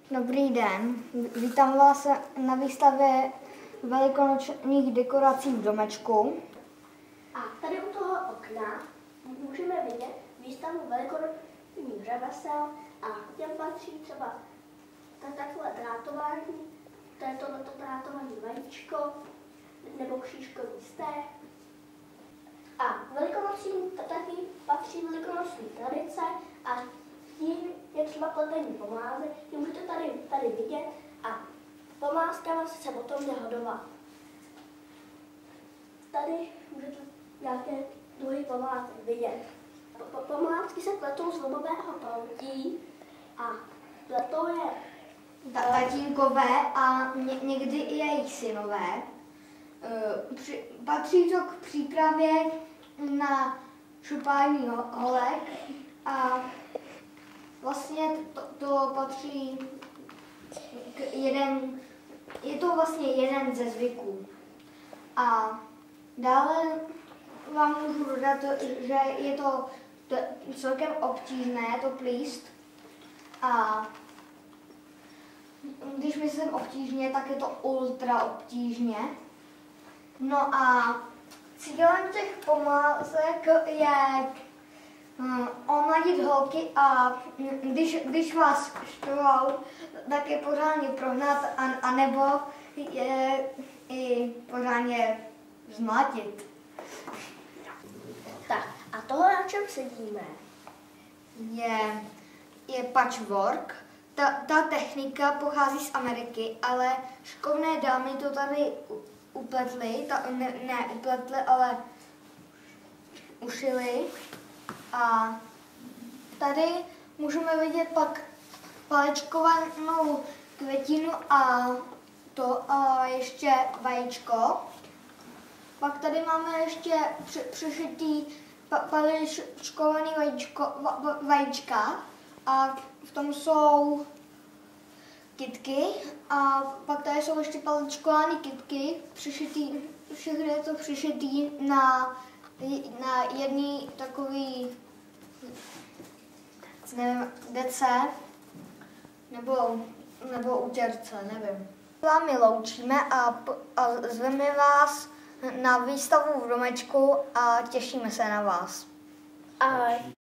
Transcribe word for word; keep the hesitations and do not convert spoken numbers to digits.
Dobrý den, vítám vás na výstavě velikonočních dekorací v domečku. A tady u toho okna můžeme vidět výstavu velikonočních řemesel a těm patří třeba takové drátování, to je tohleto drátované vajíčko nebo křížkový steh. A velikonocím taky patří velikonoční tradice a tím je třeba pletení pomázek, tím můžete tady, tady vidět a pomázkama se potom jde hodovat. Tady můžete nějaké druhy pomázek vidět. Pomázky se pletou z lubového proutí a pletou je tatínkové a ně, někdy i jejich synové. Při, patří to k přípravě na šupání holek a vlastně to, to patří k jeden, je to vlastně jeden ze zvyků. A dále vám můžu dodat, že je to, to celkem obtížné to plíst a když myslím obtížně, tak je to ultra obtížně. No a cílem těch pomázek je um, omladit holky a když, když vás štvou, tak je pořádně prohnat a, a nebo je i pořádně zmlátit. Tak a tohle, na čem sedíme? Je, je patchwork. Ta, ta technika pochází z Ameriky, ale šikovné dámy to tady upletly, ta, ne, ne upletly, ale ušily. A tady můžeme vidět pak palečkovanou květinu a to a ještě vajíčko. Pak tady máme ještě při, přišitý pa, paličkovaný vajíčko, va, va, vajíčka a v tom jsou kytky a pak tady jsou ještě paličkované kytky, přišitý, všechno je to přišitý na, na jedný takový, nevím, dece nebo, nebo utěrce, nevím. S vámi loučíme a, a zveme vás na výstavu v domečku a těšíme se na vás. Ahoj.